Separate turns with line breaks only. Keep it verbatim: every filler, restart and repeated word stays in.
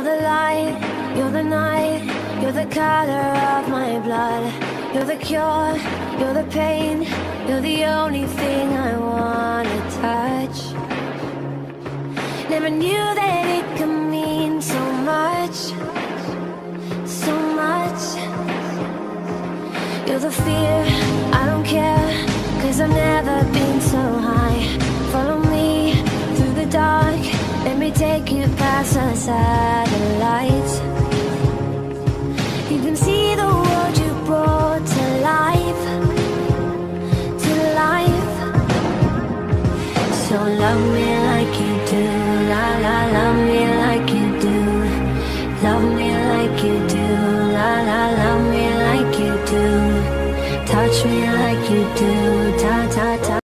the light, you're the night, you're the color of my blood. You're the cure, you're the pain, you're the only thing I wanna touch. Never knew that it could mean so much, so much. You're the fear, I don't care, cause I've never been so high. Follow me through the dark, let me take you past the satellites. You can see the world you brought to life, to life. So love me like you do, la la, love me like you do. Love me like you do, la la, love me like you do. Touch me like you do.